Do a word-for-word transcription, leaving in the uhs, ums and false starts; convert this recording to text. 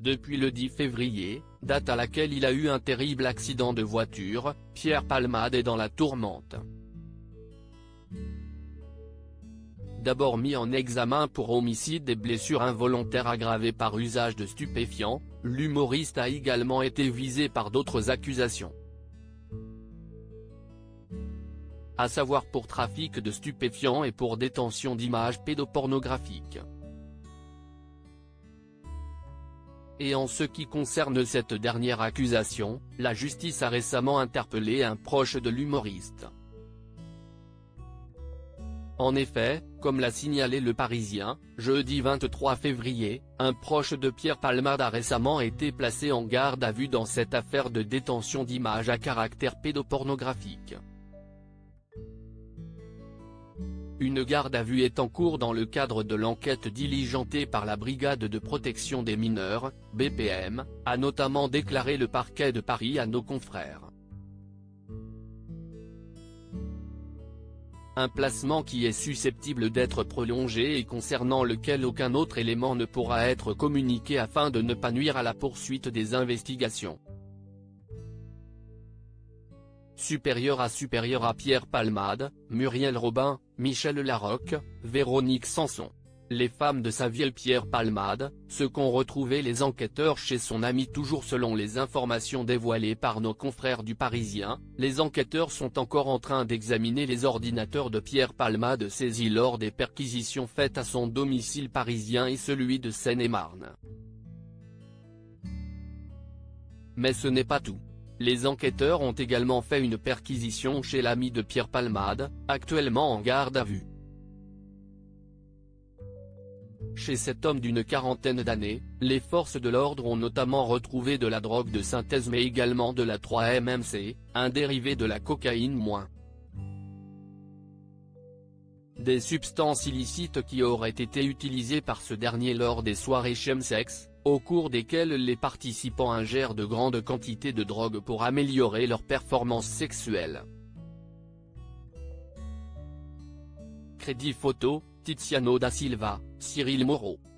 Depuis le dix février, date à laquelle il a eu un terrible accident de voiture, Pierre Palmade est dans la tourmente. D'abord mis en examen pour homicide et blessures involontaires aggravées par usage de stupéfiants, l'humoriste a également été visé par d'autres accusations. À savoir pour trafic de stupéfiants et pour détention d'images pédopornographiques. Et en ce qui concerne cette dernière accusation, la justice a récemment interpellé un proche de l'humoriste. En effet, comme l'a signalé Le Parisien, jeudi vingt-trois février, un proche de Pierre Palmade a récemment été placé en garde à vue dans cette affaire de détention d'images à caractère pédopornographique. Une garde à vue est en cours dans le cadre de l'enquête diligentée par la Brigade de protection des mineurs, B P M, a notamment déclaré le parquet de Paris à nos confrères. Un placement qui est susceptible d'être prolongé et concernant lequel aucun autre élément ne pourra être communiqué afin de ne pas nuire à la poursuite des investigations. Supérieur à supérieur à Pierre Palmade, Muriel Robin, Michel Larocque, Véronique Sanson. Les femmes de sa vie Pierre Palmade, ce qu'ont retrouvé les enquêteurs chez son ami. Toujours selon les informations dévoilées par nos confrères du Parisien, les enquêteurs sont encore en train d'examiner les ordinateurs de Pierre Palmade saisis lors des perquisitions faites à son domicile parisien et celui de Seine-et-Marne. Mais ce n'est pas tout. Les enquêteurs ont également fait une perquisition chez l'ami de Pierre Palmade, actuellement en garde à vue. Chez cet homme d'une quarantaine d'années, les forces de l'ordre ont notamment retrouvé de la drogue de synthèse mais également de la trois M M C, un dérivé de la cocaïne moins. Des substances illicites qui auraient été utilisées par ce dernier lors des soirées chemsex, au cours desquelles les participants ingèrent de grandes quantités de drogue pour améliorer leur performance sexuelle. Crédit photo, Tiziano da Silva, Cyril Moreau.